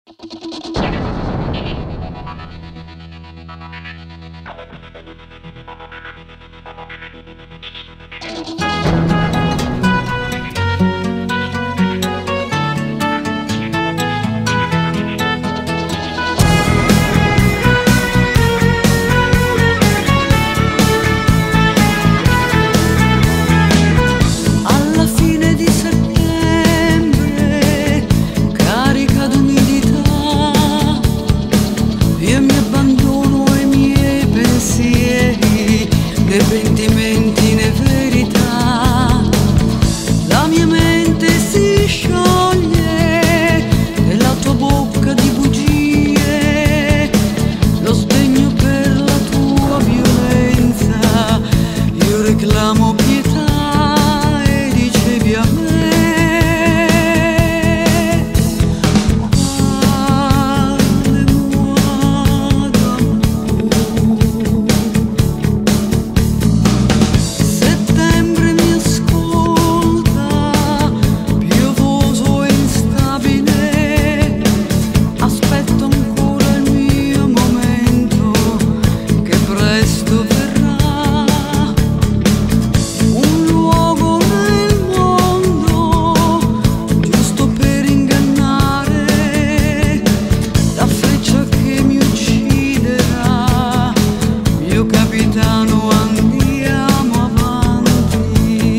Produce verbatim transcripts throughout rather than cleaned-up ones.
né pentimenti né verità. La mia mente si scioglie nella tua bocca di bugie, lo sdegno per la tua violenza, io reclamo pietà e dicevi a me capitano, andiamo avanti.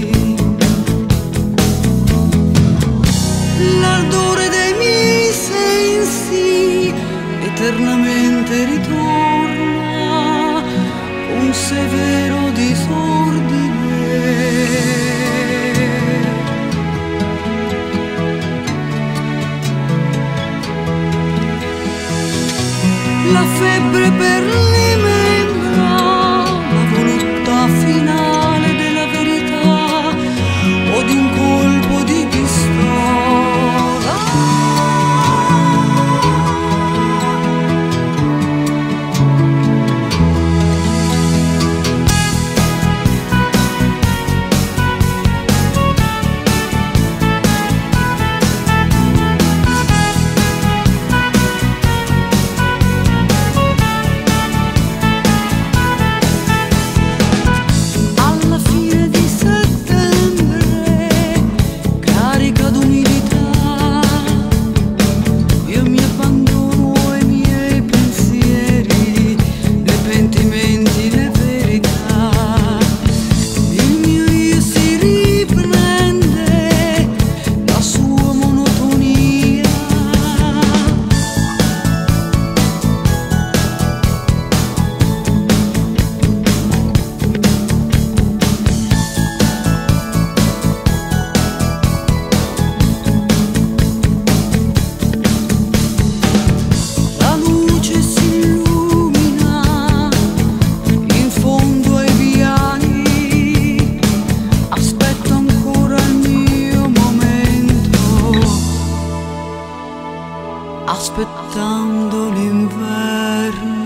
L'ardore dei miei sensi eternamente ritorna con severo disordine. La febbre per le membra, la voluttà finale della verità o di un colpo di pistola. Aspettando l'inverno.